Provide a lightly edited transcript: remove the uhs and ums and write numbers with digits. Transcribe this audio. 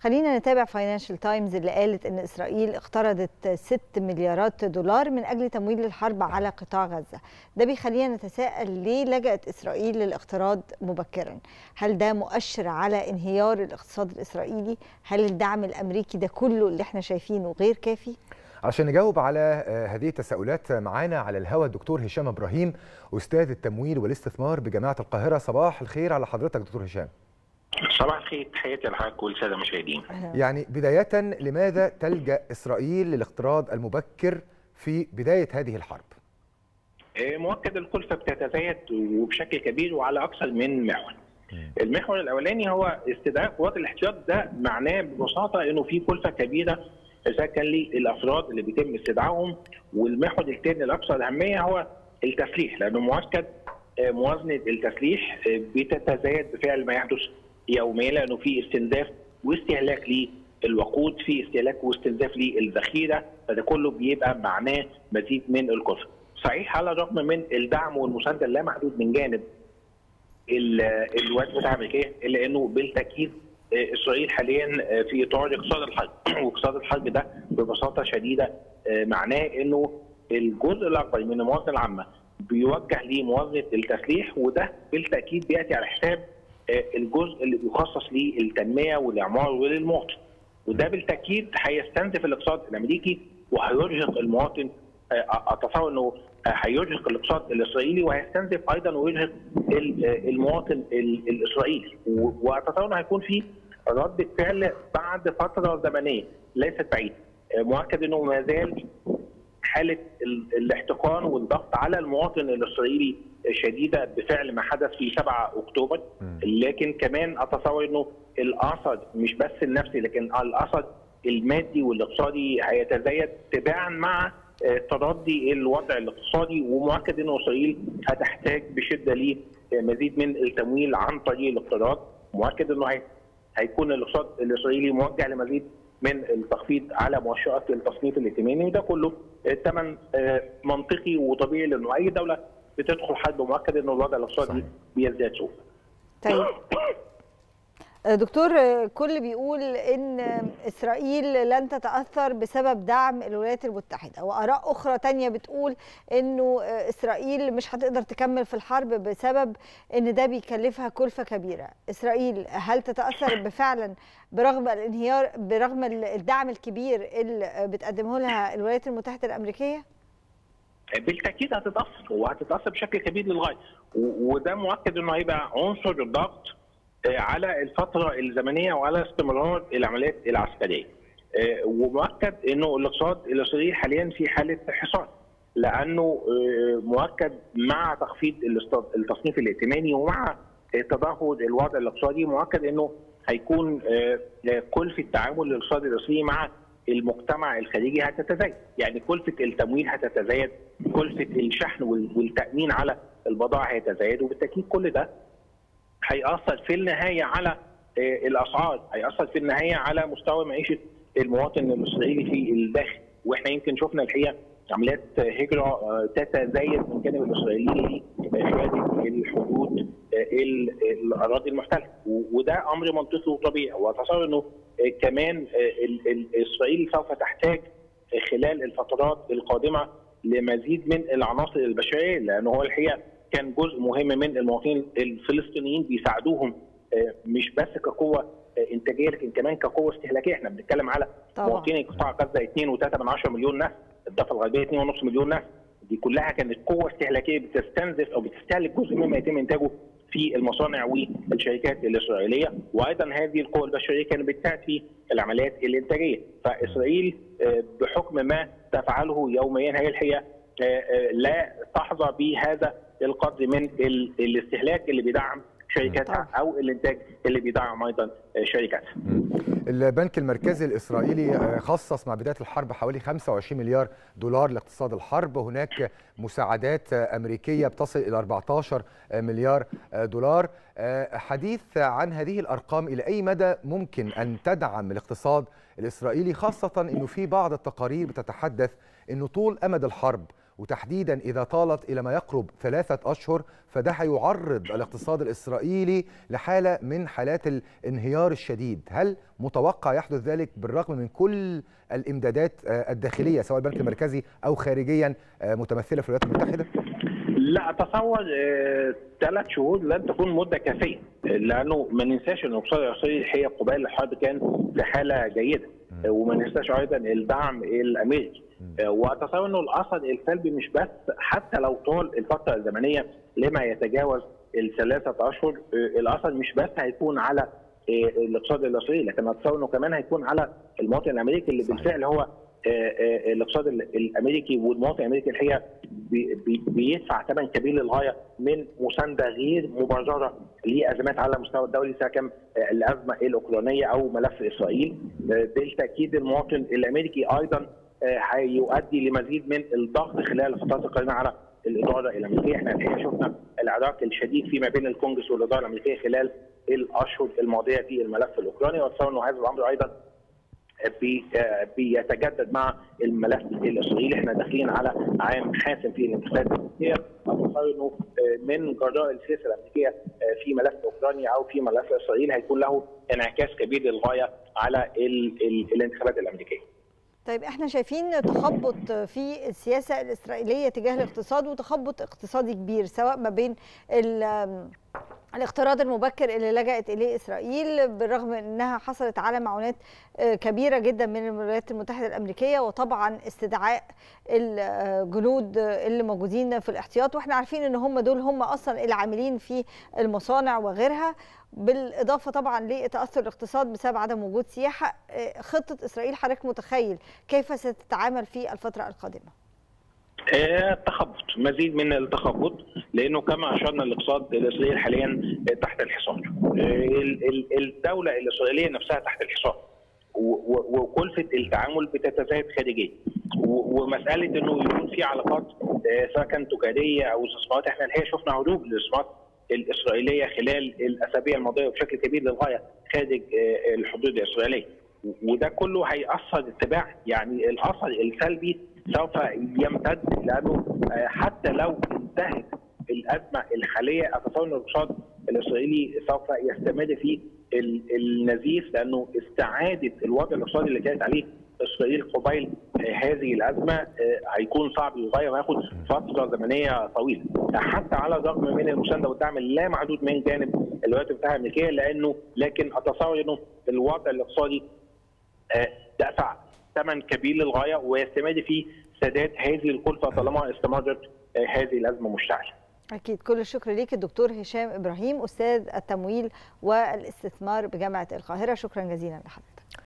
خلينا نتابع فاينانشال تايمز اللي قالت ان اسرائيل اقترضت 6 مليارات دولار من اجل تمويل الحرب على قطاع غزة. ده بيخلينا نتساءل ليه لجأت اسرائيل للاقتراض مبكرا؟ هل ده مؤشر على انهيار الاقتصاد الاسرائيلي؟ هل الدعم الامريكي ده كله اللي احنا شايفينه غير كافي؟ عشان نجاوب على هذه التساؤلات معانا على الهواء الدكتور هشام ابراهيم، استاذ التمويل والاستثمار بجامعة القاهرة. صباح الخير على حضرتك دكتور هشام. صباح الخير، تحياتي لحضرتك والساده المشاهدين. يعني بداية، لماذا تلجأ إسرائيل للاقتراض المبكر في بداية هذه الحرب؟ مؤكد الكلفة بتتزايد وبشكل كبير وعلى أكثر من محور. المحور الأولاني هو استدعاء قوات الاحتياط. ده معناه ببساطة إنه في كلفة كبيرة إذا كان للأفراد اللي بيتم استدعائهم. والمحور الثاني الأكثر أهمية هو التسليح، لأنه مؤكد موازنة التسليح بتتزايد بفعل ما يحدث يوميا، لانه في استنزاف واستهلاك للوقود، في استهلاك واستنزاف للذخيره، فده كله بيبقى معناه مزيد من الكلفه. صحيح على الرغم من الدعم والمسانده اللامحدود من جانب الولايات المتحده الامريكيه، الا انه بالتاكيد اسرائيل حاليا في اطار اقتصاد الحرب، واقتصاد الحرب ده ببساطه شديده معناه انه الجزء الاكبر من الموازنه العامه بيوجه لموازنه التسليح، وده بالتاكيد بياتي على حساب الجزء اللي بيخصص للتنميه والاعمار وللمواطن، وده بالتاكيد هيستنزف الاقتصاد الامريكي وهيرهق المواطن. اتصور انه هيرهق الاقتصاد الاسرائيلي وهيستنزف ايضا ويرهق المواطن الاسرائيلي، واتصور انه هيكون في رده فعل بعد فتره زمنيه ليست بعيده. مؤكد انه ما زال حاله الاحتقان والضغط على المواطن الاسرائيلي شديده بفعل ما حدث في 7 اكتوبر، لكن كمان اتصور انه الاثر مش بس النفسي لكن الاثر المادي والاقتصادي هيتزايد تباعا مع تردي الوضع الاقتصادي. ومؤكد انه اسرائيل هتحتاج بشده لمزيد من التمويل عن طريق الاقتراض. مؤكد انه هيكون الاقتصاد الاسرائيلي موجه لمزيد من التخفيض على مؤشرات التصنيف الائتماني، وده كله ثمن منطقي وطبيعي، لانه اي دوله بتدخل حرب مؤكد انه الوضع الاقتصادي بيزداد سوء. طيب دكتور، كل بيقول ان اسرائيل لن تتاثر بسبب دعم الولايات المتحده، واراء اخرى تانية بتقول انه اسرائيل مش هتقدر تكمل في الحرب بسبب ان ده بيكلفها كلفه كبيره. اسرائيل هل تتاثر بفعلا برغم الانهيار، برغم الدعم الكبير اللي بتقدمه لها الولايات المتحده الامريكيه؟ بالتاكيد هتتاثر، وهتتاثر بشكل كبير للغايه، وده مؤكد انه هيبقى عنصر الضغط على الفتره الزمنيه وعلى استمرار العمليات العسكريه. ومؤكد انه الاقتصاد الاسرائيلي حاليا في حاله حصار، لانه مؤكد مع تخفيض التصنيف الائتماني ومع تدهور الوضع الاقتصادي، مؤكد انه هيكون كلفه تعامل الاقتصاد الاسرائيلي مع المجتمع الخليجي هتتزايد، يعني كلفه التمويل هتتزايد، كلفه الشحن والتامين على البضائع هيتزايد، وبالتاكيد كل ده هيأثر في النهايه على الاسعار، هيأثر في النهايه على مستوى معيشه المواطن الاسرائيلي في الداخل. واحنا يمكن شفنا الحقيقه عمليات هجره تتزايد من جانب الاسرائيلي خارج الحدود الاراضي المحتله، وده امر منطقي وطبيعي. واتصور انه كمان اسرائيل سوف تحتاج خلال الفترات القادمه لمزيد من العناصر البشريه، لانه هو الحقيقه كان جزء مهم من المواطنين الفلسطينيين بيساعدوهم مش بس كقوه انتاجيه لكن كمان كقوه استهلاكيه. احنا بنتكلم على مواطني قطاع غزه 2.3 مليون نفس، الضفه الغربيه 2.5 مليون نفس، دي كلها كانت قوه استهلاكيه بتستنزف او بتستهلك جزء مما يتم انتاجه في المصانع والشركات الاسرائيليه، وايضا هذه القوى البشريه كانت بتساعد في العمليات الانتاجيه. فاسرائيل بحكم ما تفعله يوميا هي الحقيقه لا تحظى بهذا القدر من الاستهلاك اللي بيدعم شركاتها او الانتاج اللي بيدعم ايضا شركاتها. البنك المركزي الاسرائيلي خصص مع بدايه الحرب حوالي 25 مليار دولار لاقتصاد الحرب، وهناك مساعدات امريكيه بتصل الى 14 مليار دولار. حديث عن هذه الارقام الى اي مدى ممكن ان تدعم الاقتصاد الاسرائيلي، خاصه انه في بعض التقارير بتتحدث انه طول امد الحرب وتحديدا إذا طالت إلى ما يقرب 3 أشهر، فده هيعرض الاقتصاد الإسرائيلي لحالة من حالات الانهيار الشديد. هل متوقع يحدث ذلك بالرغم من كل الإمدادات الداخلية سواء البنك المركزي أو خارجيا متمثلة في الولايات المتحدة؟ لا اتصور 3 شهور لن تكون مده كافيه، لانه ما ننساش ان الاقتصاد الاسرائيلي هي قبيل الحرب كان في حاله جيده، وما ننساش ايضا الدعم الامريكي. واتصور انه الاثر السلبي مش بس حتى لو طال الفتره الزمنيه لما يتجاوز ال3 اشهر، الاثر مش بس هيكون على الاقتصاد الاسرائيلي، لكن اتصور انه كمان هيكون على المواطن الامريكي اللي بالفعل هو الاقتصاد الامريكي والمواطن الامريكي الحقيقه بيدفع ثمن كبير للغايه من مسانده غير مبرره لازمات على المستوى الدولي، سواء كان الازمه الاوكرانيه او ملف اسرائيل. بالتاكيد المواطن الامريكي ايضا هيؤدي لمزيد من الضغط خلال الفترات القادمه على الاداره الامريكيه. احنا الحقيقه شفنا العراك الشديد فيما بين الكونجرس والاداره الامريكيه خلال الاشهر الماضيه في الملف الاوكراني، واتصور انه هذا الامر ايضا بيتجدد مع الملف الاسرائيلي. احنا داخلين على عام حاسم في الانتخابات الامريكيه، اتصور انه من جراء السياسه الامريكيه في ملف اوكرانيا او في ملف اسرائيل هيكون له انعكاس كبير للغايه على الانتخابات الامريكيه. طيب احنا شايفين تخبط في السياسه الاسرائيليه تجاه الاقتصاد، وتخبط اقتصادي كبير سواء ما بين الاقتراض المبكر اللي لجأت اليه اسرائيل بالرغم من انها حصلت على معونات كبيره جدا من الولايات المتحده الامريكيه، وطبعا استدعاء الجنود اللي موجودين في الاحتياط، واحنا عارفين ان هم دول هم اصلا العاملين في المصانع وغيرها، بالاضافه طبعا لتاثر الاقتصاد بسبب عدم وجود سياحه. خطه اسرائيل حضرتك متخيل كيف ستتعامل في الفتره القادمه؟ تخبط، مزيد من التخبط، لانه كما اشرنا الاقتصاد الاسرائيلي حاليا تحت الحصار. الدوله الاسرائيليه نفسها تحت الحصار، وكلفه التعامل بتتزايد خارجيا، ومساله انه يكون في علاقات سواء كانت تجاريه او استثمارات. احنا الحقيقه شفنا هروب للاستثمارات الاسرائيليه خلال الاسابيع الماضيه بشكل كبير للغايه خارج الحدود الاسرائيليه، وده كله هيأثر اتباع، يعني الاثر السلبي سوف يمتد، لانه حتى لو انتهت الازمه الحاليه اتصور ان الاقتصاد الاسرائيلي سوف يستمر في النزيف، لانه استعاده الوضع الاقتصادي اللي كانت عليه اسرائيل قبيل هذه الازمه هيكون صعب للغايه وياخد فتره زمنيه طويله، حتى على الرغم من المسانده والدعم اللا محدود من جانب الولايات المتحده الامريكيه، لكن اتصور انه الوضع الاقتصادي دفع ثمن كبير للغايه ويستمر في سداد هذه الكلفه طالما استمرت هذه الازمه مشتعله. اكيد. كل الشكر ليك الدكتور هشام ابراهيم، استاذ التمويل والاستثمار بجامعه القاهره، شكرا جزيلا لحضرتك.